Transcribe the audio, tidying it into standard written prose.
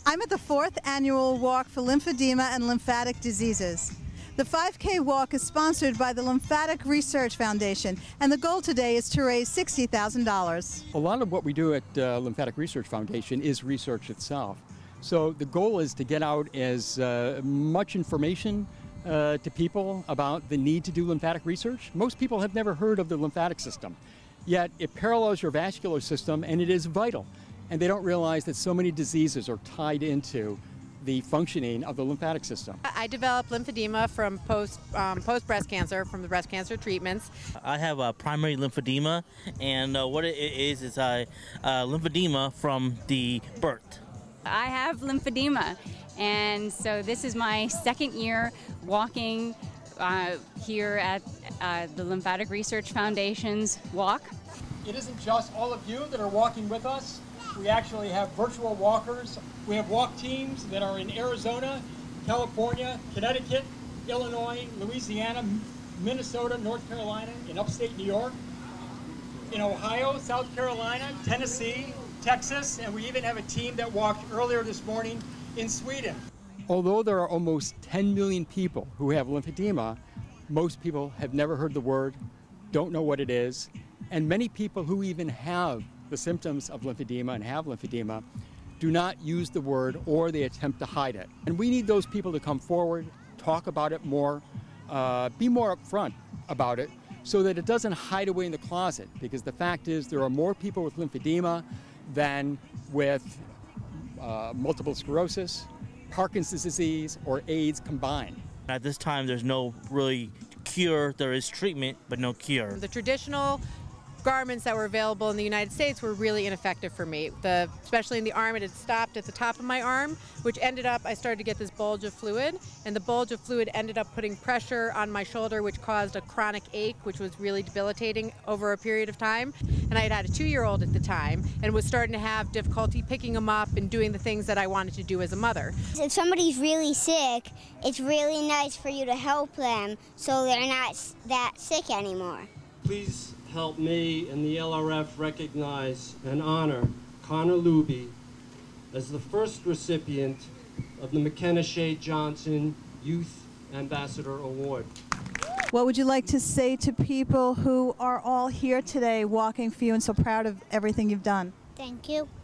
I'm at the 4th annual Walk for Lymphedema and Lymphatic Diseases. The 5K walk is sponsored by the Lymphatic Research Foundation, and the goal today is to raise $60,000. A lot of what we do at Lymphatic Research Foundation is research itself. So the goal is to get out as much information to people about the need to do lymphatic research. Most people have never heard of the lymphatic system, yet it parallels your vascular system and it is vital. And they don't realize that so many diseases are tied into the functioning of the lymphatic system. I developed lymphedema from post breast cancer, from the breast cancer treatments. I have primary lymphedema, and what it is lymphedema from the birth. I have lymphedema, and so this is my second year walking here at the Lymphatic Research Foundation's walk. It isn't just all of you that are walking with us. We actually have virtual walkers. We have walk teams that are in Arizona, California, Connecticut, Illinois, Louisiana, Minnesota, North Carolina, in upstate New York, in Ohio, South Carolina, Tennessee, Texas, and we even have a team that walked earlier this morning in Sweden. Although there are almost 10 million people who have lymphedema, most people have never heard the word, don't know what it is, and many people who even have the symptoms of lymphedema and have lymphedema do not use the word, or they attempt to hide it. And we need those people to come forward, talk about it more, be more upfront about it, so that it doesn't hide away in the closet, because the fact is there are more people with lymphedema than with multiple sclerosis, Parkinson's disease, or AIDS combined. At this time, there's no really cure. There is treatment, but no cure. The traditional garments that were available in the United States were really ineffective for me. Especially in the arm, it had stopped at the top of my arm, which ended up, I started to get this bulge of fluid, and the bulge of fluid ended up putting pressure on my shoulder, which caused a chronic ache, which was really debilitating over a period of time. And I had a 2-year-old at the time and was starting to have difficulty picking him up and doing the things that I wanted to do as a mother. If somebody's really sick, it's really nice for you to help them so they're not that sick anymore. Please help me and the LRF recognize and honor Connor Luby as the first recipient of the McKenna Shea Johnson Youth Ambassador Award. What would you like to say to people who are all here today walking for you and so proud of everything you've done? Thank you.